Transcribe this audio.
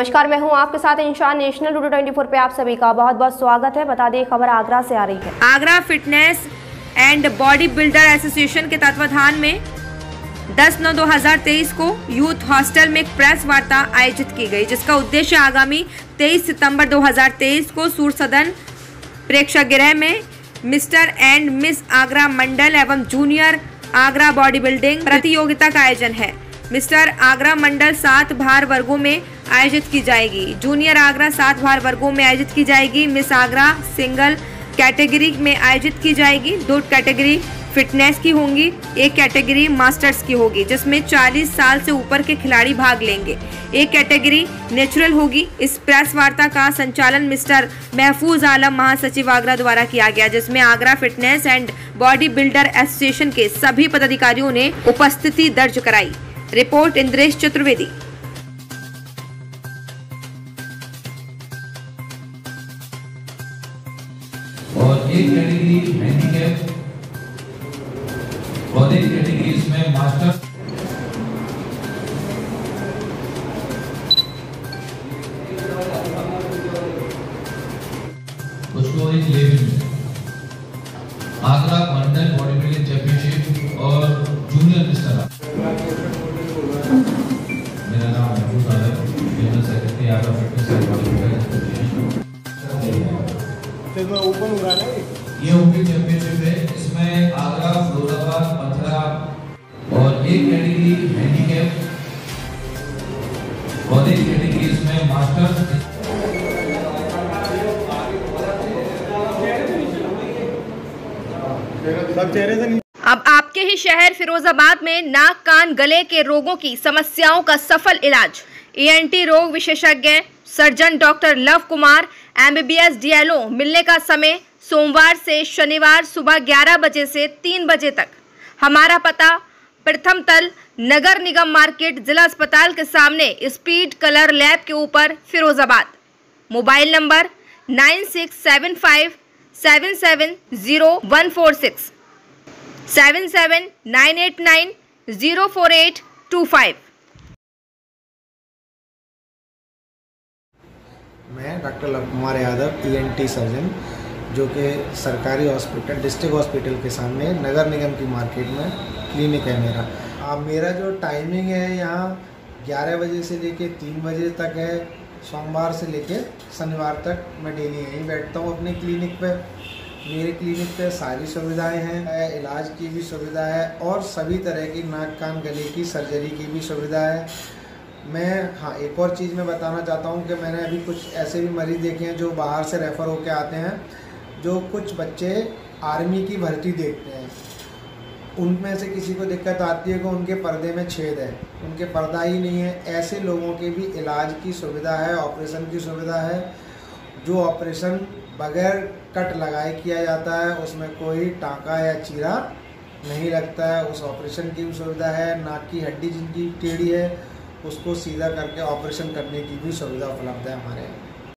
नमस्कार, मैं हूं आपके साथ इंशान। नेशनल टुडे 24 पे आप सभी का बहुत बहुत स्वागत है। बता दें, खबर आगरा से आ रही है। Agra fitness and body builder association के तत्वाधान में 10/9/2023 को यूथ हॉस्टल में एक प्रेस वार्ता आयोजित की गई, जिसका उद्देश्य आगामी 23 सितंबर 2023 को सूर्य सदन प्रेक्षागृह में मिस्टर एंड मिस आगरा मंडल एवं जूनियर आगरा बॉडी बिल्डिंग प्रतियोगिता का आयोजन है। मिस्टर आगरा मंडल 7 भार वर्गों में आयोजित की जाएगी। जूनियर आगरा 7 भार वर्गों में आयोजित की जाएगी। मिस आगरा सिंगल कैटेगरी में आयोजित की जाएगी। 2 कैटेगरी फिटनेस की होंगी, 1 कैटेगरी मास्टर्स की होगी, जिसमें 40 साल से ऊपर के खिलाड़ी भाग लेंगे। 1 कैटेगरी नेचुरल होगी। इस प्रेस वार्ता का संचालन मिस्टर महफूज आलम महासचिव आगरा द्वारा किया गया, जिसमें Agra fitness and body builder association के सभी पदाधिकारियों ने उपस्थिति दर्ज कराई। रिपोर्ट इंद्रेश चतुर्वेदी। और 1 कैटेगरी हैंडीकैप और 1 कैटेगरी इसमें मास्टर। उसको एक लेवल में आगरा मंडल बॉडी बिल्डिंग चैंपियनशिप और जूनियर मिस्टर। मेरा नाम Mahfooz Alam, general secretary Agra fitness and body builder association. Open हो रहा है। ये ओपन चैंपियनशिप है। इसमें आगरा, फिरोजाबाद, मथुरा और 1 कैटेगरी हैंडीकैप और 1 कैटेगरी इसमें मास्टर। अब आपके ही शहर फिरोजाबाद में नाक कान गले के रोगों की समस्याओं का सफल इलाज। ENT रोग विशेषज्ञ surgeon doctor Lav Kumar MBBS DLO। मिलने का समय सोमवार से शनिवार सुबह 11 बजे से 3 बजे तक। हमारा पता प्रथम तल नगर निगम मार्केट, जिला अस्पताल के सामने, स्पीड कलर लैब के ऊपर, फिरोजाबाद। Mobile number 9675 770146 77989 04825। मैं doctor Lav Kumar Yadav, ENT surgeon, जो कि सरकारी हॉस्पिटल, डिस्ट्रिक्ट हॉस्पिटल के सामने नगर निगम की मार्केट में क्लिनिक है मेरा। मेरा जो टाइमिंग है यहाँ 11 बजे से लेके 3 बजे तक है। सोमवार से लेके शनिवार तक मैं डेली यहीं बैठता हूँ अपने क्लिनिक पे। मेरे क्लिनिक पे सारी सुविधाएं हैं, इलाज की भी सुविधा है और सभी तरह की नाक कान गले की सर्जरी की भी सुविधा है। हाँ, एक और चीज़ मैं बताना चाहता हूँ कि मैंने अभी कुछ ऐसे भी मरीज़ देखे हैं जो बाहर से रेफ़र होकर आते हैं, जो कुछ बच्चे आर्मी की भर्ती देखते हैं। उनमें से किसी को दिक्कत आती है कि उनके पर्दे में छेद है, उनके पर्दा ही नहीं है। ऐसे लोगों के भी इलाज की सुविधा है, ऑपरेशन की सुविधा है। जो ऑपरेशन बगैर कट लगाए किया जाता है, उसमें कोई टाँका या चीरा नहीं लगता है, उस ऑपरेशन की भी सुविधा है। नाक की हड्डी जिनकी टेढ़ी है, उसको सीधा करके ऑपरेशन करने की भी सुविधा उपलब्ध है हमारे यहाँ।